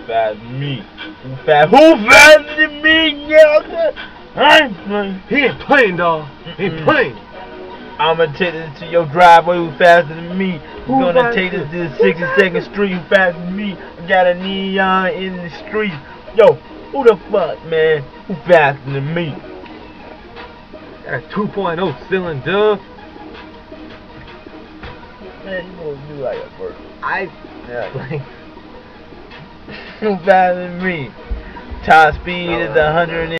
faster than me? Who faster than me, nigga? I ain't playing. He ain't playing, dog. He ain't playing. I'ma take this to your driveway. Who faster than me? We're gonna take this to the 62nd Street. Who faster than me? I got a neon in the street. Yo, who the fuck, man? Who faster than me? Got a 2.0 ceiling, duh. Man, you gonna do like a bird. Yeah. Who faster than me? Top speed is 100.